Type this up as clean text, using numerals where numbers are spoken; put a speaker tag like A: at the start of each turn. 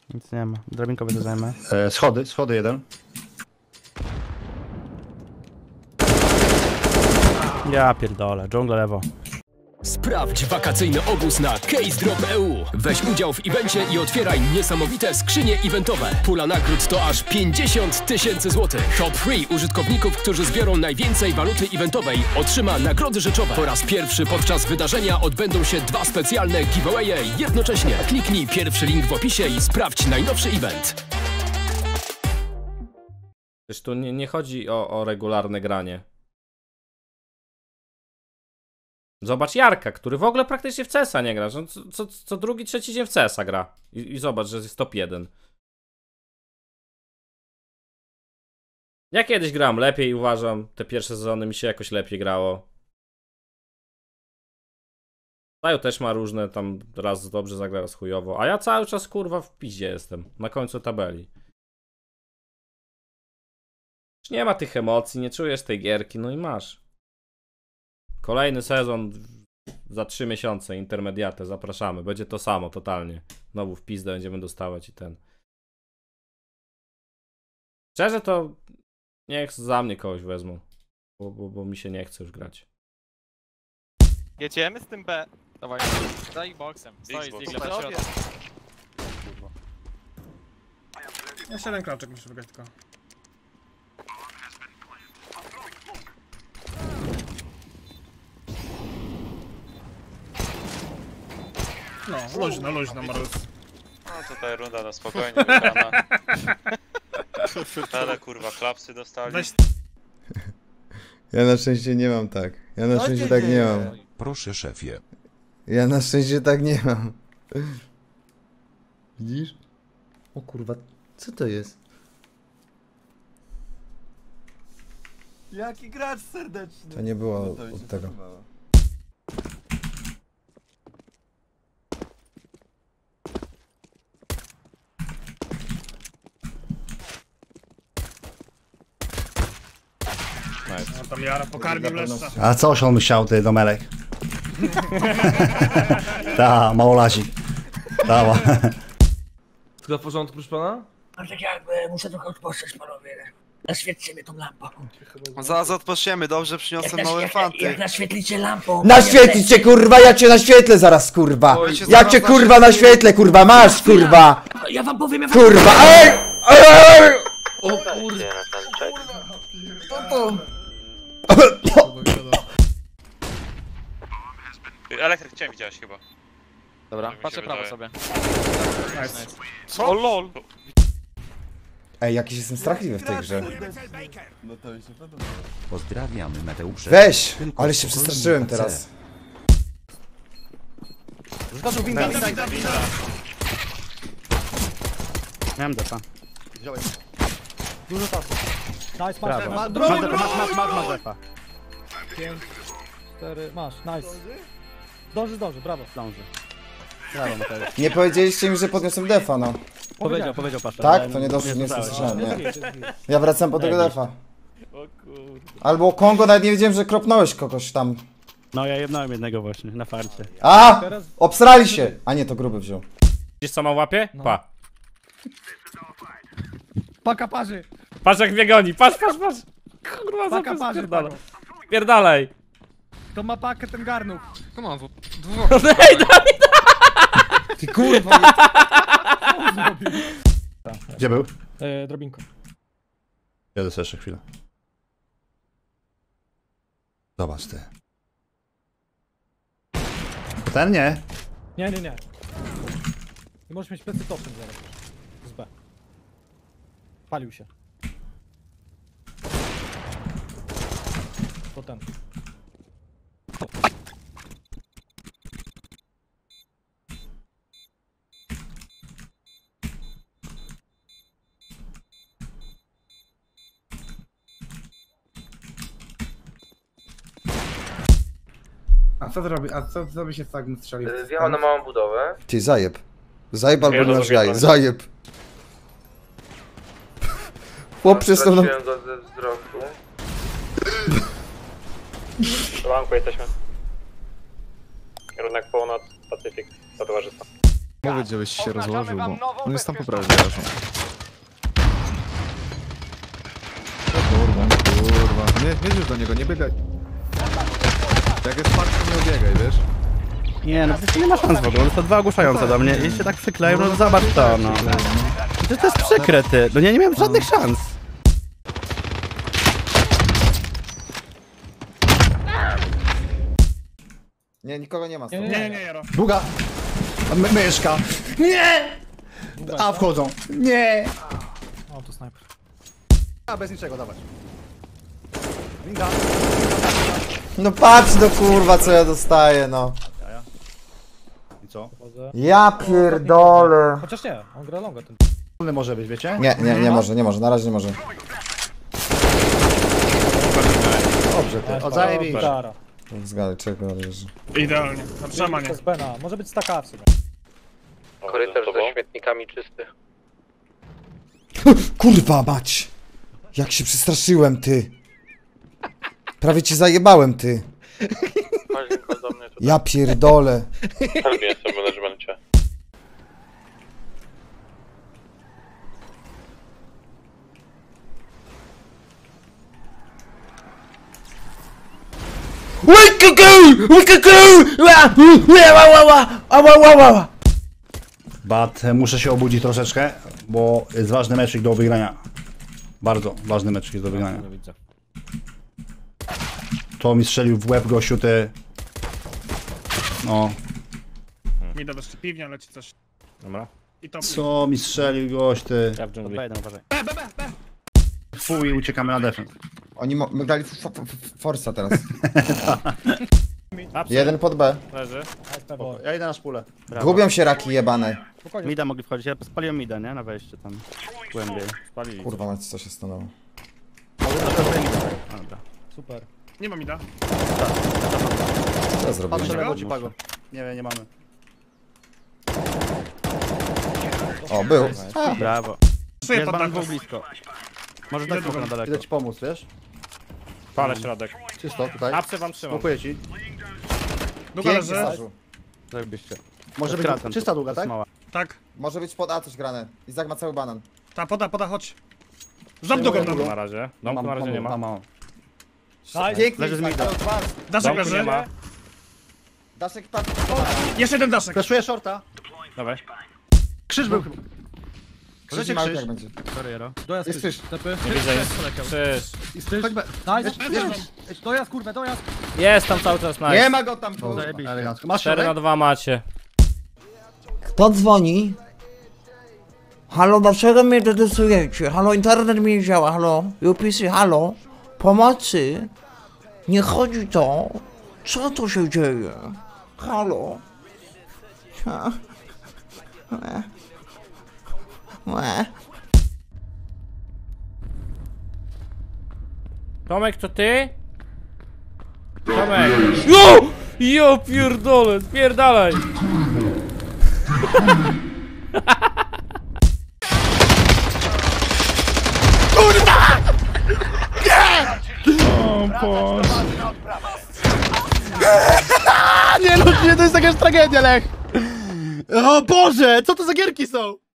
A: Nic nie ma. Drabinkowy to zajmę.
B: Schody jeden.
A: Ja pierdolę, dżungla lewo.
C: Sprawdź wakacyjny obóz na CaseDrop.eu. Weź udział w evencie i otwieraj niesamowite skrzynie eventowe. Pula nagród to aż 50 000 złotych. Top 3 użytkowników, którzy zbiorą najwięcej waluty eventowej, otrzyma nagrody rzeczowe. Po raz pierwszy podczas wydarzenia odbędą się 2 specjalne giveawaye jednocześnie. Kliknij pierwszy link w opisie i sprawdź najnowszy event.
D: Przecież tu nie chodzi o regularne granie. Zobacz Jarka, który w ogóle praktycznie w CS-a nie gra. Co drugi, trzeci dzień w CS-a gra. I zobacz, że jest top 1. Ja kiedyś grałem lepiej, uważam. Te pierwsze sezony mi się jakoś lepiej grało. Taju też ma różne, tam raz dobrze zagra, raz chujowo. A ja cały czas kurwa w piździe jestem. Na końcu tabeli. Już nie ma tych emocji, nie czujesz tej gierki, no i masz. Kolejny sezon za 3 miesiące, intermediate, zapraszamy. Będzie to samo, totalnie. Znowu w pizdę będziemy dostawać i ten. Szczerze to niech za mnie kogoś wezmą, bo mi się nie chce już grać.
E: Jedziemy z tym B. Dawaj. Za Xboxem. Stoi z Eagle na środku.
F: Jeszcze jeden kroczek muszę wygrać tylko. No, luźno, Marus.
G: No tutaj runda na spokojnie wygrana. Ale kurwa klapsy dostali.
F: Weź...
H: Ja na szczęście nie mam tak. Ja na szczęście tak nie mam.
I: Proszę szefie.
H: Ja na szczęście tak nie mam. Widzisz? O kurwa, co to jest?
J: Jaki gracz serdeczny.
H: To nie było od tego.
F: No tam Jara pokarmił leszcza.
B: A coś on musiał, ty Domelek. Ta, małolazik. Dała.
J: Wszystko w porządku, proszę pana?
K: Tak jakby muszę trochę odpocząć, panowie. Naświetlcie mnie tą lampą.
J: Zaraz odpoczniemy, dobrze przyniosłem nowe fanty.
K: Jak naświetlicie lampą...
H: Naświetlić cię kurwa, ja cię naświetlę zaraz kurwa! Ja cię kurwa naświetlę kurwa, masz kurwa!
K: Ja wam powiem,
H: Kurwa, ej! Ej!
J: O kurde.
G: Elektryk cię widziałeś chyba.
E: Dobra,
G: Tak mi się
E: patrzę prawo
G: wydaje.
E: sobie.
G: Co? O lol!
H: Ej, jakiś jestem strachliwy w tej grze.
I: Pozdrawiamy Mateusza.
H: Weź!
I: Tylko
H: Ale się
I: spokojnie
H: przestraszyłem
I: na C.
H: teraz.
A: Miałem defa.
F: Dużo czasu. Nice,
A: Brawo.
F: masz.
A: Masz defa.
F: 5, 4, masz, nice. Dąży, brawo.
A: Dąży. Brawo, Mateusz.
H: Nie powiedzieliście mi, że podniosłem defa, no.
A: Powiedział Pasza.
H: Tak? To nie doszło, nie
A: słyszałem.
H: słyszałem, nie. Ja wracam po tego defa. Albo Kongo, nawet nie wiedziałem, że kropnąłeś kogoś tam.
A: No ja jebnąłem jednego właśnie, na farcie.
H: A! Obsrali się! A nie, to gruby wziął.
D: Widzisz co ma w łapie? Pa.
F: Paka parzy.
D: Patrz jak mnie goni, patrz! Kurwa,
F: Paka
D: zapis
F: parzy,
D: spierdala.
F: pago.
D: Pierdalej!
F: To ma pakę ten garnuch.
D: Ej, Dawid!
F: Ty kurwa.
B: Gdzie był?
F: Drobinko.
B: Jedę sobie jeszcze chwilę. Zobacz ty. Ten nie.
F: Nie. Nie możesz mieć plecy topem zaraz. Z B. Palił się. To ten.
J: A co zrobi? A co by się tak strzelił?
E: Wjechał na małą budowę.
H: Ty, zajeb. Zajeb albo
G: Ja
H: nasz
G: rozumiem,
H: jaj.
G: tak.
H: Zajeb. Chłop przez to...
E: go ze wzroku.
G: W banku jesteśmy. Kierunek północ, Pacyfik, za towarzystwo.
L: Mówię, żebyś się rozłożył, bo on jest tam po prawej zresztą. Kurwa. Nie już do niego, nie biegaj. Jak jest fakt, to nie biegaj, wiesz?
A: Nie, no przecież nie ma szans w ogóle, to dwa ogłuszające do mnie i się tak przykleją, no zobacz to, no. To jest przykre, ty. No nie miałem żadnych szans.
H: Nie, nikogo nie ma.
F: Nie.
B: Długa. Myszka. Nie! A, wchodzą. Nie!
F: O, to snajper.
B: A, bez niczego, dawać. Winga.
H: No patrz do kurwa co ja dostaję, no.
B: I co?
H: Ja pierdolę.
F: Chociaż nie, on gra longa ten.
B: Wolny może być, wiecie?
H: Nie może, na razie nie może.
B: Dobrze, ty. O, zajebiście.
F: Dara.
H: Zgadaj, czego leży.
E: Idealnie. Na przemanie.
F: To jest Bena, może być staka w sumie.
E: Korytarz ze śmietnikami czysty.
H: Kurwa mać! Jak się przestraszyłem, ty! Prawie cię zajebałem, ty! Ja pierdolę!
G: Help jestem w managemencie.
B: Bat, muszę się obudzić troszeczkę, bo jest ważny meczek do wygrania. Bardzo ważny meczek jest do wygrania.
D: Widzę.
B: To mi strzelił w łeb gościu, ty. No.
E: Mi da jeszcze piwnia, leci coś.
D: Dobra.
E: I to.
B: Co mi strzelił gość, ty.
D: Ja w dżungli.
A: Uważaj.
B: Fuj, uciekamy na defense.
H: Oni my dali forsa teraz.
D: Apsy.
H: Jeden pod B.
D: Leży.
B: Ja idę na szpulę.
H: Gubią się raki jebane.
A: Mida mogli wchodzić, ja spaliłem mida, nie? Na wejście tam. Głębiej.
D: Spalili.
H: Kurwa mać, co się stanęło.
A: Dobra.
F: Super.
E: Nie ma mi da.
H: Co ja zrobiłem?
B: Patrzę lewo ci pago. Nie mamy.
H: O, był.
A: Brawo.
E: Czuję
A: Jest
E: pod
A: banan
E: nakos.
A: był blisko. Może dać na daleko.
B: Idę ci pomóc, wiesz?
D: Palę środek.
B: Czysto, tutaj.
D: Apsy wam trzymam.
B: Smokuję ci.
E: Długo leży.
A: Zajebiście.
B: Może być
A: Skracam,
B: czysta
A: to
B: długa, tak?
A: mała.
E: Tak.
H: Może być pod A coś grane. Izak ma cały banan.
E: Ta, poda, chodź. Zap długą
D: Domku
E: tam.
D: na razie. Domku na razie nie ma.
B: Mam.
H: Pięknie,
A: Leży z
H: Izak,
A: mida.
H: ale dwa.
E: Daszek
D: Domku
E: leży.
D: nie ma.
H: Daszek tak.
E: Jeszcze jeden daszek.
B: Flashuję shorta.
D: Dawaj.
B: Krzyż był chyba.
H: Krzyż
B: Możecie
H: mały
B: krzyż.
H: jak będzie.
A: Sorry, Jero.
F: Dojazd
H: Jest krzyż.
F: Stepy.
D: Nie widzę nic. Krzyż.
B: Chodź B.
F: Nice. Dojazd, kurwa, dojazd.
D: Jest tam cały czas nice.
H: Nie ma go tam, kurwa.
A: Zajebiście.
B: Elegancko. Masz
D: 4 na
B: środek?
D: 2 macie.
K: Kto dzwoni? Halo, dlaczego mnie dedysujecie? Halo, internet mi nie działa, halo? UPC, halo? Pomocy? Nie chodzi to. Co tu się dzieje? Halo?
D: Tomek, to ty? Tomek! Jo! Jo, pierdolę, spierdalaj!
A: Nie no, nie, to jest jakaś tragedia, Lech! O Boże, co to za gierki są?